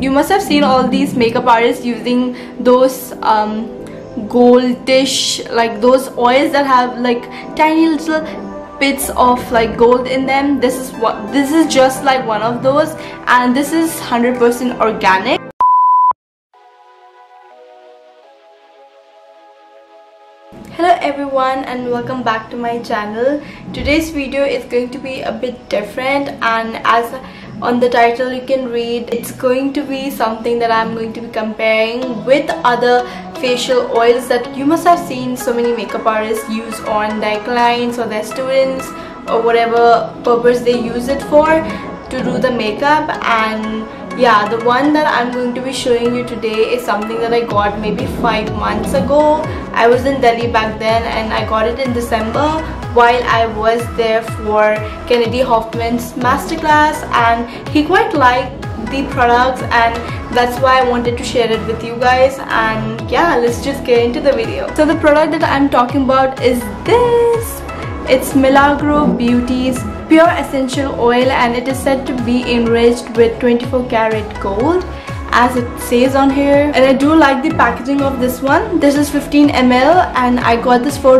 You must have seen all these makeup artists using those goldish, like those oils that have like tiny little bits of like gold in them. This is just like one of those, and this is 100% organic. Hello everyone and welcome back to my channel. Today's video is going to be a bit different, and as on the title you can read, it's going to be something that I'm going to be comparing with other facial oils that you must have seen so many makeup artists use on their clients or their students or whatever purpose they use it for to do the makeup. And yeah, the one that I'm going to be showing you today is something that I got maybe 5 months ago. I was in Delhi back then and I got it in December while I was there for Kennedy Hoffman's masterclass, and he quite liked the products, and that's why I wanted to share it with you guys. And yeah, let's just get into the video. So the product that I'm talking about is this. It's Milagro Beauty's Pure Essential Oil, and it is said to be enriched with 24 karat gold, as it says on here. And I do like the packaging of this one. This is 15 ml and I got this for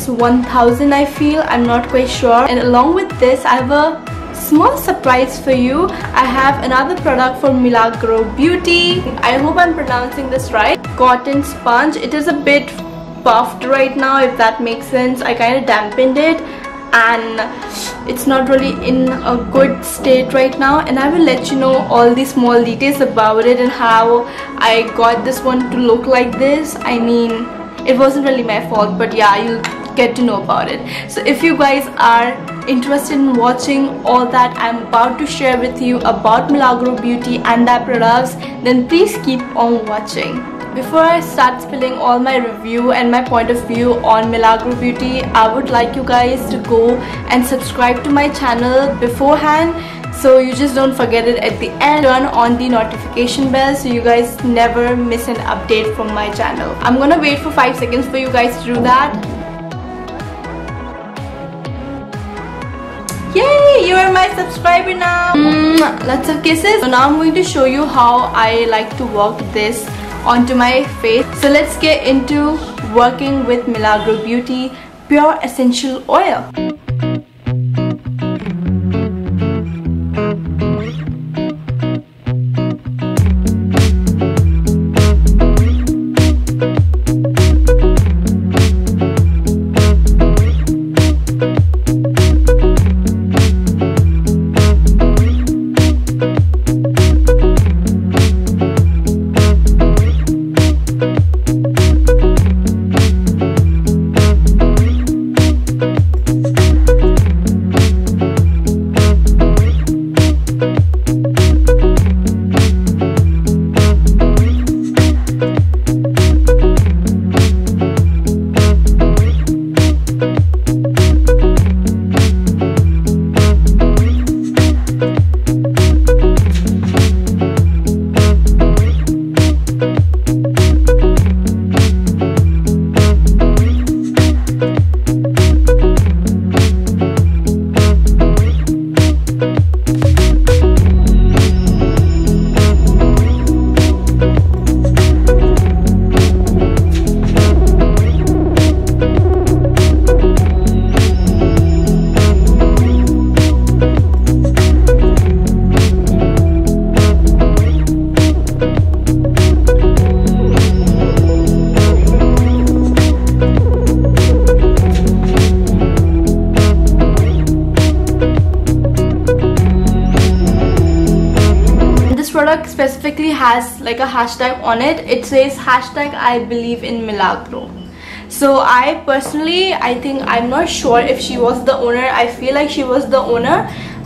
₹1000, I feel. I'm not quite sure. And along with this, I have a small surprise for you. I have another product from Milagro Beauty. I hope I'm pronouncing this right. Cotton sponge. It is a bit puffed right now, if that makes sense. I kind of dampened it and it's not really in a good state right now, and I will let you know all the small details about it and how I got this one to look like this. I mean, it wasn't really my fault, but yeah, you'll get to know about it. So if you guys are interested in watching all that I'm about to share with you about Milagro Beauty and their products, then please keep on watching. Before I start spilling all my review and my point of view on Milagro Beauty, I would like you guys to go and subscribe to my channel beforehand, so you just don't forget it at the end. Turn on the notification bell so you guys never miss an update from my channel. I'm gonna wait for 5 seconds for you guys to do that. Yay! You are my subscriber now! Lots of kisses. So now I'm going to show you how I like to work this onto my face. So let's get into working with Milagro Beauty Pure Essential Oil. Product specifically has like a hashtag on it. It says hashtag I believe in Milagro. So I personally, I'm not sure if she was the owner. I feel like she was the owner,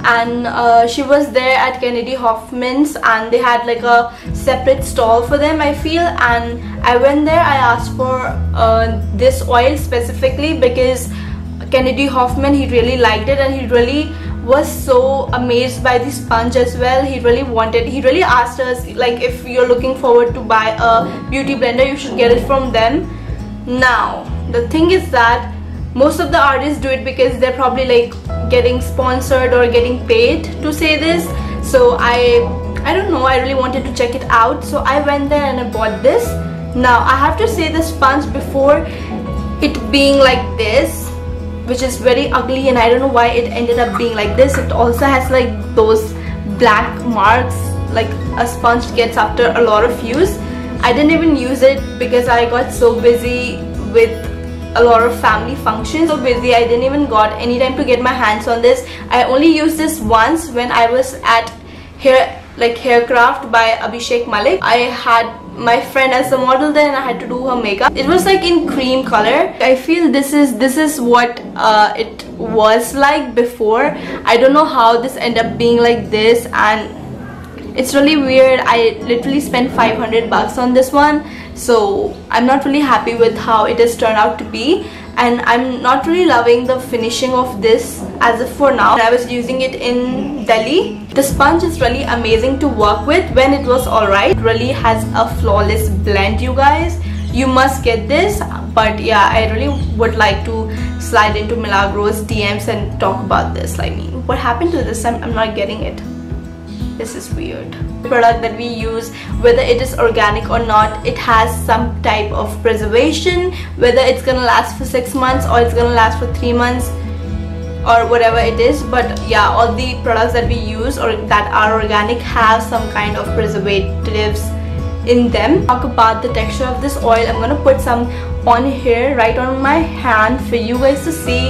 and she was there at Kennedy Hoffman's, and they had like a separate stall for them, I feel. And I went there. I asked for this oil specifically because Kennedy Hoffman, he really liked it, and he really was so amazed by the sponge as well. He really asked us, like, if you're looking forward to buy a beauty blender, you should get it from them. Now the thing is that most of the artists do it because they're probably like getting sponsored or getting paid to say this. So I I don't know, I really wanted to check it out, so I went there and I bought this. Now I have to say, the sponge, before it being like this, which is very ugly, and I don't know why it ended up being like this, it also has like those black marks like a sponge gets after a lot of use. I didn't even use it because I got so busy with a lot of family functions. So busy, I didn't even got any time to get my hands on this. I only used this once when I was at Haircraft by Abhishek Malik. I had my friend as a model there and I had to do her makeup. It was like in cream color. I feel this is what it was like before. I don't know how this ended up being like this, and it's really weird. I literally spent 500 bucks on this one, so I'm not really happy with how it has turned out to be, and I'm not really loving the finishing of this as of for now. I was using it in Delhi. The sponge is really amazing to work with when it was alright. It really has a flawless blend, you guys. You must get this. But yeah, I really would like to slide into Milagros DMs and talk about this. I mean, what happened to this? I'm not getting it. This is weird. The product that we use, whether it is organic or not, it has some type of preservation, whether it's gonna last for 6 months or it's gonna last for 3 months or whatever it is. But yeah, all the products that we use or that are organic have some kind of preservatives in them. Talk about the texture of this oil. I'm gonna put some on here, right on my hand, for you guys to see.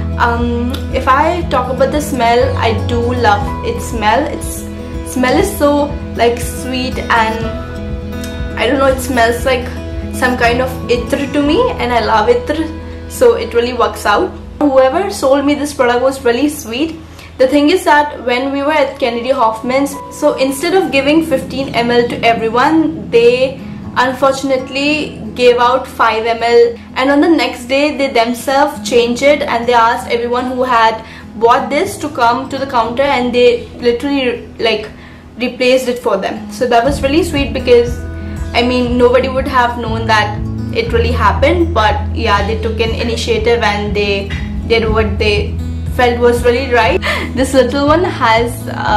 If I talk about the smell, I do love its smell. Its smell is so like sweet, and I don't know, it smells like some kind of itr to me, and I love itr, so it really works out. Whoever sold me this product was really sweet. The thing is that when we were at Kennedy Hoffman's, so instead of giving 15 ml to everyone, they unfortunately gave out 5 ml, and on the next day they themselves changed it and they asked everyone who had bought this to come to the counter, and they literally like replaced it for them. So that was really sweet, because I mean, nobody would have known that it really happened, but yeah, they took an initiative and they did what they felt was really right. This little one has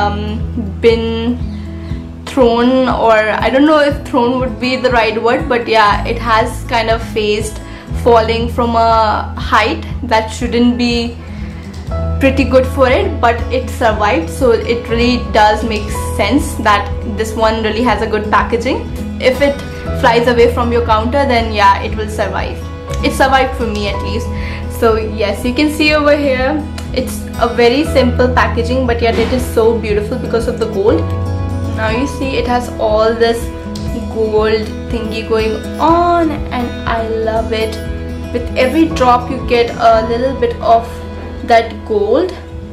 been thrown, or I don't know if thrown would be the right word, but yeah, it has kind of faced falling from a height that shouldn't be pretty good for it, but it survived. So it really does make sense that this one really has a good packaging. If it flies away from your counter, then yeah, it will survive. It survived for me at least. So yes, you can see over here, it's a very simple packaging, but yet it is so beautiful because of the gold. Now you see it has all this gold thingy going on, and I love it. With every drop you get a little bit of that gold.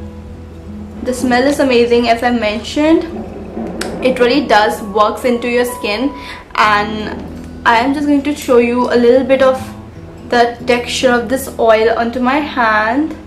The smell is amazing, as I mentioned. It really does works into your skin, and I am just going to show you a little bit of the texture of this oil onto my hand.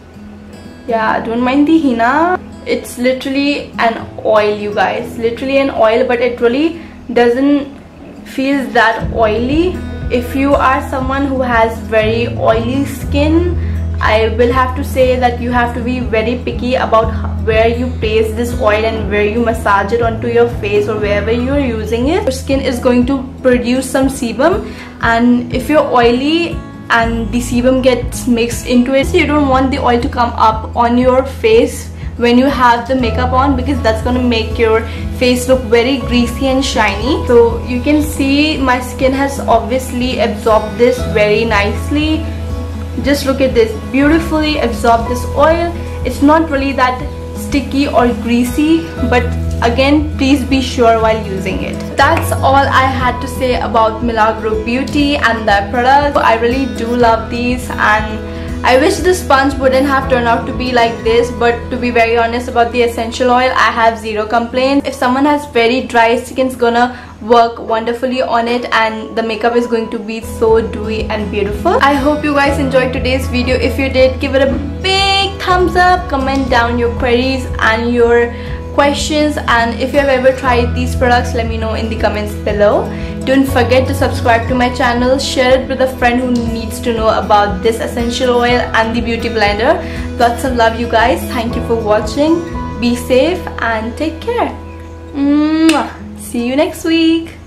Yeah, don't mind the henna. It's literally an oil, you guys, literally an oil, but it really doesn't feel that oily. If you are someone who has very oily skin, I will have to say that you have to be very picky about where you place this oil and where you massage it onto your face or wherever you are using it. Your skin is going to produce some sebum, and if you're oily and the sebum gets mixed into it, so you don't want the oil to come up on your face when you have the makeup on, because that's going to make your face look very greasy and shiny. So you can see my skin has obviously absorbed this very nicely. Just look at this, beautifully absorbed this oil. It's not really that sticky or greasy, but again, please be sure while using it. That's all I had to say about Milagro Beauty and their products. I really do love these, and I wish the sponge wouldn't have turned out to be like this, but to be very honest about the essential oil, I have zero complaints. If someone has very dry skin, it's gonna work wonderfully on it, and the makeup is going to be so dewy and beautiful. I hope you guys enjoyed today's video. If you did, give it a big thumbs up, comment down your queries and your questions, and if you have ever tried these products, let me know in the comments below. Don't forget to subscribe to my channel, share it with a friend who needs to know about this essential oil and the beauty blender. Lots of love, you guys. Thank you for watching. Be safe and take care. Mwah. See you next week.